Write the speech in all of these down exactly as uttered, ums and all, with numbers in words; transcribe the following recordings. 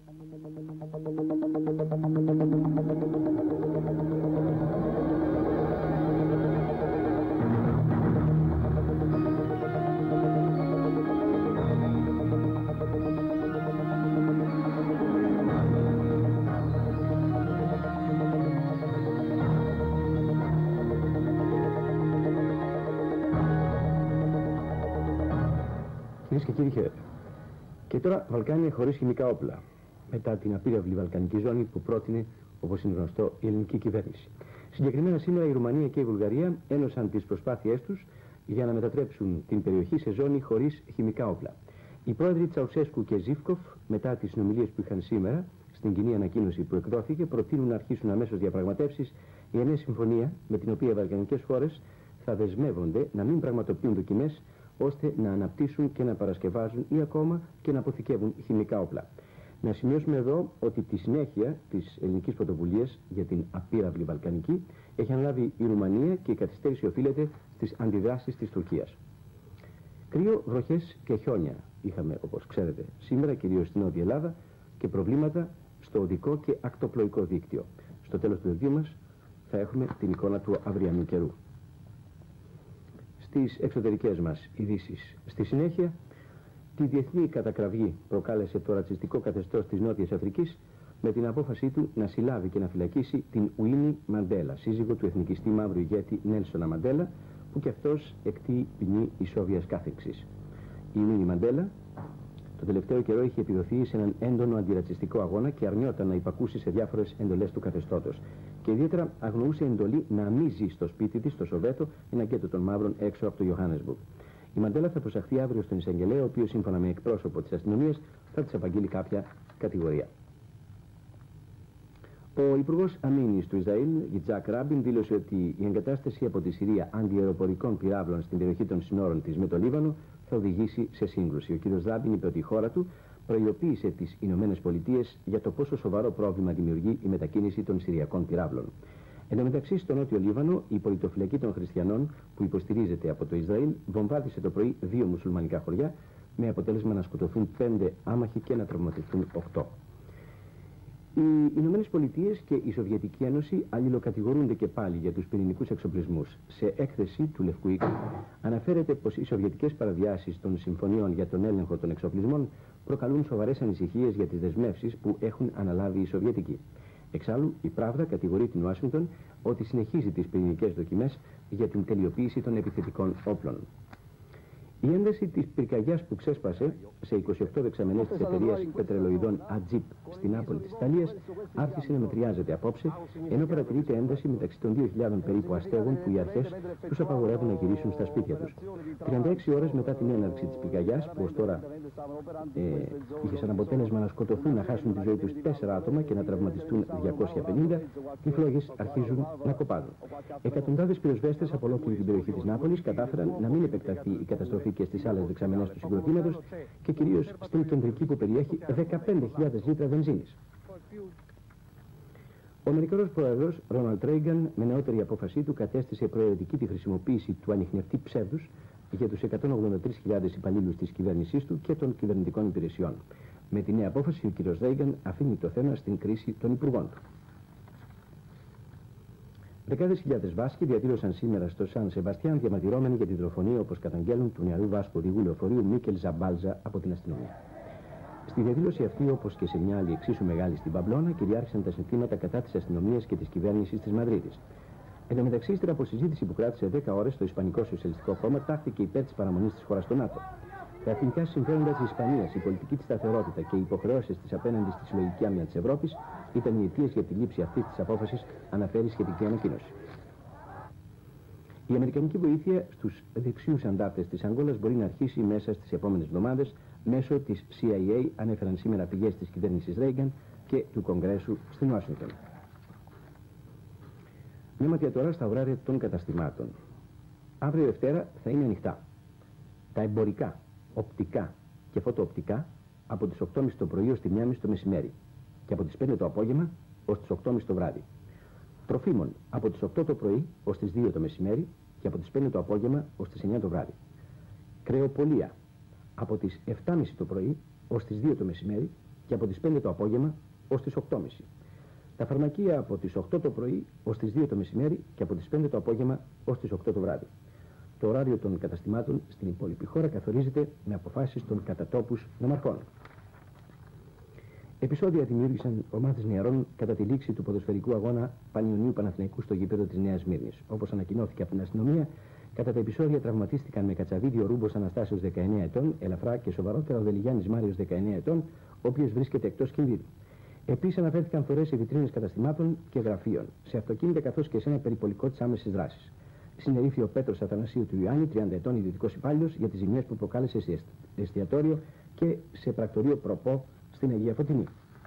Κυρίες και κύριοι, και τώρα Βαλκάνια χωρίς χημικά όπλα. Μετά την απείραυλη βαλκανική ζώνη που πρότεινε, όπως είναι γνωστό, η ελληνική κυβέρνηση. Συγκεκριμένα σήμερα η Ρουμανία και η Βουλγαρία ένωσαν τις προσπάθειές τους για να μετατρέψουν την περιοχή σε ζώνη χωρίς χημικά όπλα. Οι πρόεδροι Τσαουσέσκου και Ζίβκοφ, μετά τις συνομιλίες που είχαν σήμερα, στην κοινή ανακοίνωση που εκδόθηκε, προτείνουν να αρχίσουν αμέσως διαπραγματεύσεις για νέα συμφωνία με την οποία οι βαλκανικές χώρες θα δεσμεύονται να μην πραγματοποιούν δοκιμές ώστε να αναπτύσσουν και να παρασκευάζουν ή ακόμα και να αποθηκεύουν χημικά όπλα. Να σημειώσουμε εδώ ότι τη συνέχεια της ελληνικής πρωτοβουλίας για την απείραυλη βαλκανική έχει αναλάβει η Ρουμανία και η καθυστέρηση οφείλεται στις αντιδράσεις της Τουρκίας. Κρύο, βροχές και χιόνια είχαμε, όπως ξέρετε, σήμερα κυρίως στην Νότια Ελλάδα και προβλήματα στο οδικό και ακτοπλοϊκό δίκτυο. Στο τέλος του δελτίου μας θα έχουμε την εικόνα του αυριανού καιρού. Στις εξωτερικές μας ειδήσεις. Στη συνέχεια, τη διεθνή κατακραυγή προκάλεσε το ρατσιστικό καθεστώς της Νότιας Αφρικής με την απόφασή του να συλλάβει και να φυλακίσει την Ουίνι Μαντέλα, σύζυγο του εθνικιστή μαύρου ηγέτη Νέλσονα Μαντέλα, που και αυτός εκτεί ποινή ισόβιας κάθεξης. Η Ουίνι Μαντέλα το τελευταίο καιρό είχε επιδοθεί σε έναν έντονο αντιρατσιστικό αγώνα και αρνιόταν να υπακούσει σε διάφορες εντολές του καθεστώτος. Και ιδιαίτερα αγνοούσε εντολή να μην ζει στο σπίτι της, στο Σοβέτο, ένα γκέτο των μαύρων έξω από το Ιωάννεσμπουργκ. Η Μαντέλα θα προσαχθεί αύριο στον εισαγγελέα, ο οποίος σύμφωνα με εκπρόσωπο της αστυνομίας θα της απαγγείλει κάποια κατηγορία. Ο Υπουργός Αμήνης του Ισραήλ, Γιτσάκ Ράμπιν, δήλωσε ότι η εγκατάσταση από τη Συρία αντιαεροπορικών πυράβλων στην περιοχή των συνόρων της με το Λίβανο θα οδηγήσει σε σύγκρουση. Ο κ. Ράμπιν είπε ότι η χώρα του προειδοποίησε τις Ηνωμένες Πολιτείες για το πόσο σοβαρό πρόβλημα δημιουργεί η μετακίνηση των Συριακών πυράβλων. Εν τω μεταξύ, στο νότιο Λίβανο, η πολιτοφυλακή των χριστιανών, που υποστηρίζεται από το Ισραήλ, βομβάρδισε το πρωί δύο μουσουλμανικά χωριά, με αποτέλεσμα να σκοτωθούν πέντε άμαχοι και να τραυματιστούν οκτώ. Οι Ηνωμένες Πολιτείες και η Σοβιετική Ένωση αλληλοκατηγορούνται και πάλι για τους πυρηνικούς εξοπλισμούς. Σε έκθεση του Λευκού Οίκου αναφέρεται πως οι σοβιετικές παραβιάσεις των συμφωνιών για τον έλεγχο των εξοπλισμών προκαλούν σοβαρές ανησυχίες για τις δεσμεύσεις που έχουν αναλάβει οι Σοβιετικοί. Εξάλλου, η Πράβδα κατηγορεί την Ουάσιγκτον ότι συνεχίζει τις πυρηνικές δοκιμές για την τελειοποίηση των επιθετικών όπλων. Η ένταση της πυρκαγιάς που ξέσπασε σε είκοσι οκτώ δεξαμενές της εταιρείας πετρελοειδών Ατζίπ στην Νάπολη της Ιταλίας άρχισε να μετριάζεται απόψε, ενώ παρατηρείται ένταση μεταξύ των δύο χιλιάδων περίπου αστέγων που οι αρχές τους απαγορεύουν να γυρίσουν στα σπίτια τους. τριάντα έξι ώρες μετά την έναρξη της πυρκαγιάς, που ως τώρα ε, είχε σαν αποτέλεσμα να σκοτωθούν, να χάσουν τη ζωή τους τέσσερα άτομα και να τραυματιστούν διακόσια πενήντα, οι φλόγες αρχίζουν να κοπάδουν. Εκατοντάδες πυροσβέστες από ολόκληρη την περιοχή της Νάπολης κατάφεραν να μην επεκταθεί η καταστροφή και στις άλλες δεξαμενές του συγκροτήματος και κυρίως στην κεντρική που περιέχει δεκαπέντε χιλιάδες λίτρα βενζίνης. Ο Αμερικανός πρόεδρος Ρόναλντ Ρέιγκαν με νεότερη απόφασή του κατέστησε προαιρετική τη χρησιμοποίηση του ανιχνευτή ψεύδους για τους εκατόν ογδόντα τρεις χιλιάδες υπαλλήλους της κυβέρνησής του και των κυβερνητικών υπηρεσιών. Με τη νέα απόφαση ο κ. Ρέιγκαν αφήνει το θέμα στην κρίση των υπουργών του. Δεκάδες χιλιάδες Βάσκοι διαδήλωσαν σήμερα στο Σαν Σεμπαστιάν διαμαρτυρώμενοι για την δολοφονία, όπως καταγγέλνουν, του νεαρού Βάσκου οδηγού λεωφορείου Μίκελ Ζαμπάλζα από την αστυνομία. Στη διαδήλωση αυτή, όπως και σε μια άλλη εξίσου μεγάλη στην Παμπλώνα, κυριάρχησαν τα συνθήματα κατά της αστυνομίας και της κυβέρνησης της Μαδρίτης. Εν τω μεταξύ, ύστερα από συζήτηση που κράτησε δέκα ώρες, το Ισπανικό Σοσιαλιστικό Κόμμα τάχθηκε υπέρ της παραμονής της χώρας στο ΝΑΤΟ. Τα εθνικά συμφέροντα της Ισπανίας, η πολιτική της σταθερότητα και οι υποχρεώσεις της απέναντι στη συλλογική άμυνα της Ευρώπης ήταν οι αιτίες για τη λήψη αυτής της απόφασης, αναφέρει σχετική ανακοίνωση. Η αμερικανική βοήθεια στους δεξιούς αντάρτες της Αγγόλας μπορεί να αρχίσει μέσα στις επόμενες εβδομάδες μέσω της σι άι έι, ανέφεραν σήμερα πηγές της κυβέρνησης Ρέιγκαν και του Κογκρέσου στην Ουάσιγκτον. Μια ματιά τώρα στα ωράρια των καταστημάτων. Αύριο Δευτέρα θα είναι ανοιχτά. Τα εμπορικά, οπτικά και φωτοοπτικά από τις οκτώ και μισή το πρωί ως τη μία και μισή το μεσημέρι και από τις πέντε το απόγευμα ως τις οκτώ και μισή το βράδυ. Τροφίμων από τις οκτώ το πρωί ως τις δύο το μεσημέρι και από τις πέντε το απόγευμα ως τις εννιά το βράδυ. Κρεοπολία από τις επτά και μισή το πρωί ως τις δύο το μεσημέρι και από τις πέντε το απόγευμα ως τις οκτώ και μισή. Τα φαρμακεία από τις οκτώ το πρωί ως τις δύο το μεσημέρι και από τις πέντε το απόγευμα ως τις οκτώ το βράδυ. Το ωράριο των καταστημάτων στην υπόλοιπη χώρα καθορίζεται με αποφάσεις των κατατόπους νομαρχών. Επεισόδια δημιούργησαν ομάδες νεαρών κατά τη λήξη του ποδοσφαιρικού αγώνα Πανιωνίου Παναθηναϊκού στο γήπεδο της Νέας Σμύρνης. Όπως ανακοινώθηκε από την αστυνομία, κατά τα επεισόδια τραυματίστηκαν με κατσαβίδι ο Ρούμπος Αναστάσεως δεκαεννέα ετών, ελαφρά και σοβαρότερα ο Δελιγιάννης Μάριος δεκαεννέα ετών, ο οποίος βρίσκεται εκτός κινδύνου. Επίσης αναφέρθηκαν φορές σε βιτρίνες καταστημάτων και γραφείων, σε αυτοκίνητα καθώς και σε ένα περιπολικό της άμεσης δράσης. Συνελήφθη ο Πέτρος Αθανασίου του Ιωάννη, τριάντα ετών, ιδιωτικός υπάλληλος, για τις ζημιές που προκάλεσε σε εστιατόριο και σε πρακτορείο Προπό στην Αγία Φωτεινή.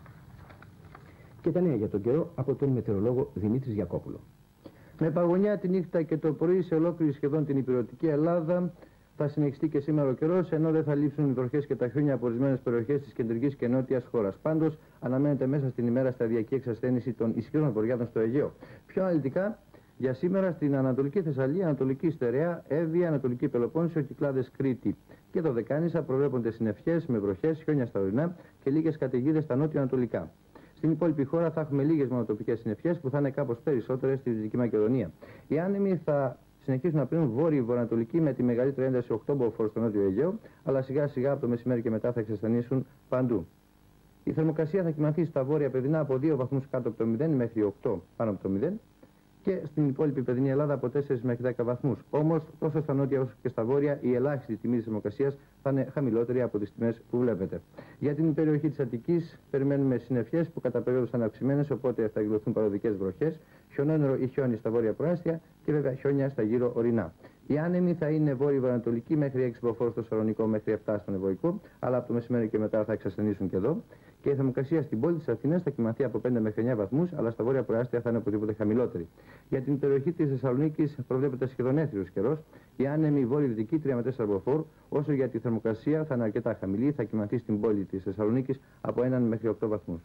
Και τα νέα για τον καιρό από τον μετεωρολόγο Δημήτρη Γιακόπουλο. Με παγωνιά τη νύχτα και το πρωί σε ολόκληρη σχεδόν την υπηρετική Ελλάδα θα συνεχιστεί και σήμερα ο καιρός, ενώ δεν θα λείψουν οι βροχές και τα χιόνια από ορισμένες περιοχές της κεντρικής και νότιας χώρας. Πάντως, αναμένεται μέσα στην ημέρα σταδιακή εξασθένηση των ισχυρών βορειάδων στο Αιγαίο. Πιο αναλυτικά, για σήμερα στην Ανατολική Θεσσαλία, Ανατολική Στερεά, Εύβοια, Ανατολική Πελοπόννησο, Κυκλάδες, Κρήτη και το Δεκάνησα προβλέπονται συννεφιές με βροχές, χιόνια στα ορεινά και λίγες καταιγίδες στα νότιο-ανατολικά. Στην υπόλοιπη χώρα θα έχουμε λίγες μονοτοπικές συννεφιές που θα είναι κάπως περισσότερες στη Δυτική Μακεδονία. Οι άνεμοι θα συνεχίσουν να πλύνουν βόρειο-βορειοανατολική με τη μεγαλύτερη ένταση οκτώ μποφόρ στο νότιο Αιγαίο, αλλά σιγά σιγά από το μεσημέρι και μετά θα εξασθενήσουν παντού. Η θερμοκρασία θα κυμανθεί στα βόρεια παιδινά από δύο βαθμούς κάτω από το μηδέν μέχρι οκτώ πάνω από το μηδέν και στην υπόλοιπη παιδινή Ελλάδα από τέσσερις μέχρι δέκα βαθμούς. Όμως, τόσο στα νότια όσο και στα βόρεια, η ελάχιστη τιμή της θερμοκρασίας θα είναι χαμηλότερη από τις τιμές που βλέπετε. Για την περιοχή της Αττικής, περιμένουμε συννεφιές που κατά περίοδους θα είναι αυξημένες, οπότε θα εκδοθούν παροδικές βροχές, χιονόνερο ή χιόνι στα βόρεια προάστια και βέβαια χιόνια στα γύρω ορεινά. Οι άνεμοι θα είναι βόρειο-ανατολικοί μέχρι έξι μποφόρ στο Σαλονικό μέχρι επτά στον Ευωικό, αλλά από το μεσημέρι και μετά θα εξασθενήσουν και εδώ. Και η θερμοκρασία στην πόλη της Αθηνάς θα κυμανθεί από πέντε μέχρι εννέα βαθμούς, αλλά στα βόρεια προάστια θα είναι οπωσδήποτε χαμηλότερη. Για την περιοχή της Θεσσαλονίκης προβλέπεται σχεδόν έθριος καιρός. Οι άνεμοι βόρειο-δυτικοί τρία με τέσσερα μποφόρ, όσο για τη θερμοκρασία θα είναι αρκετά χαμηλή, θα κυμανθεί στην πόλη της Θεσσαλονίκης από ένα μέχρι οκτώ βαθμούς.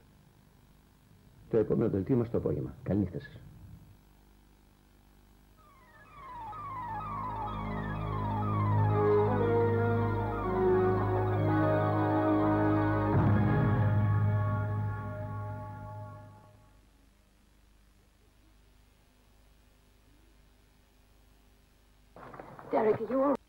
Το επόμενο δελτίο μας το απόγευμα. Καλή νύχτα σας. Derek, are you all